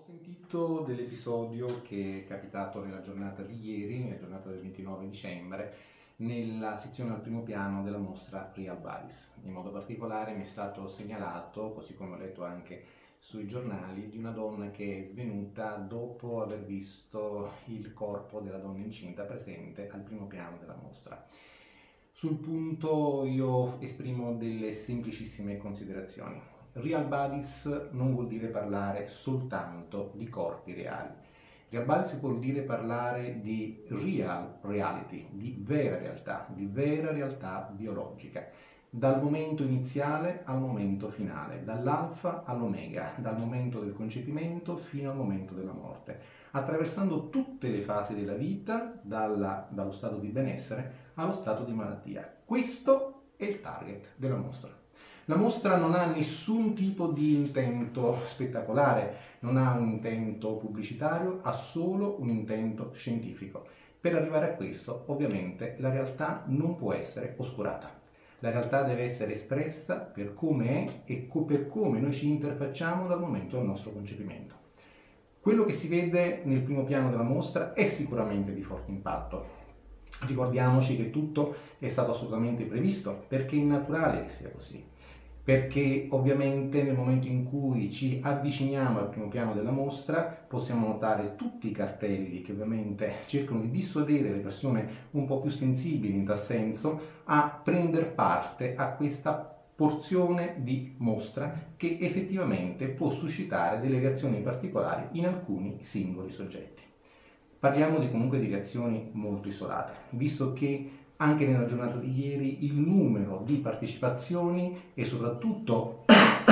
sentito dell'episodio che è capitato nella giornata di ieri, nella giornata del 29 dicembre, nella sezione al primo piano della mostra Real Bodies. In modo particolare mi è stato segnalato, così come ho letto anche sui giornali, di una donna che è svenuta dopo aver visto il corpo della donna incinta presente al primo piano della mostra. Sul punto io esprimo delle semplicissime considerazioni. Real Bodies non vuol dire parlare soltanto di corpi reali. Real Bodies vuol dire parlare di real reality, di vera realtà biologica, dal momento iniziale al momento finale, dall'alfa all'omega, dal momento del concepimento fino al momento della morte, attraversando tutte le fasi della vita, dallo stato di benessere allo stato di malattia. Questo è il target della mostra. La mostra non ha nessun tipo di intento spettacolare, non ha un intento pubblicitario, ha solo un intento scientifico. Per arrivare a questo, ovviamente, la realtà non può essere oscurata. La realtà deve essere espressa per come è e per come noi ci interfacciamo dal momento del nostro concepimento. Quello che si vede nel primo piano della mostra è sicuramente di forte impatto. Ricordiamoci che tutto è stato assolutamente previsto, perché è naturale che sia così. Perché ovviamente nel momento in cui ci avviciniamo al primo piano della mostra possiamo notare tutti i cartelli che ovviamente cercano di dissuadere le persone un po' più sensibili in tal senso a prendere parte a questa porzione di mostra che effettivamente può suscitare delle reazioni particolari in alcuni singoli soggetti. Parliamo comunque di reazioni molto isolate, visto che anche nella giornata di ieri il numero di partecipazioni e soprattutto,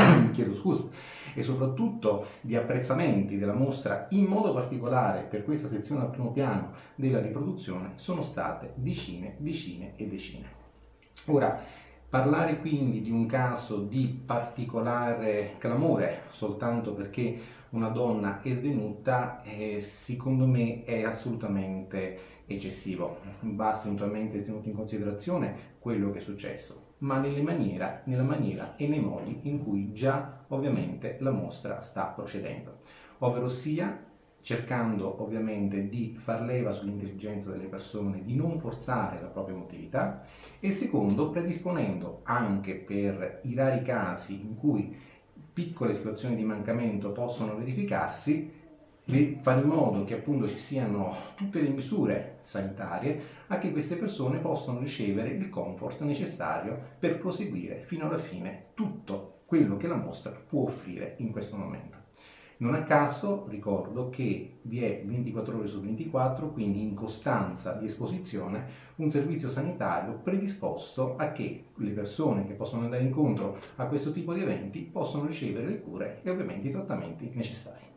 e soprattutto di apprezzamenti della mostra, in modo particolare per questa sezione al primo piano della riproduzione, sono state decine e decine. Ora, parlare quindi di un caso di particolare clamore soltanto perché una donna è svenuta, secondo me è assolutamente eccessivo. Basta eventualmente tenuto in considerazione quello che è successo, ma nella maniera e nei modi in cui già ovviamente la mostra sta procedendo, ovvero sia cercando ovviamente di far leva sull'intelligenza delle persone, di non forzare la propria emotività, e secondo predisponendo anche per i rari casi in cui piccole situazioni di mancamento possono verificarsi, fare in modo che appunto ci siano tutte le misure sanitarie a che queste persone possano ricevere il comfort necessario per proseguire fino alla fine tutto quello che la mostra può offrire in questo momento. Non a caso ricordo che vi è 24 ore su 24, quindi in costanza di esposizione, un servizio sanitario predisposto a che le persone che possono andare incontro a questo tipo di eventi possano ricevere le cure e ovviamente i trattamenti necessari.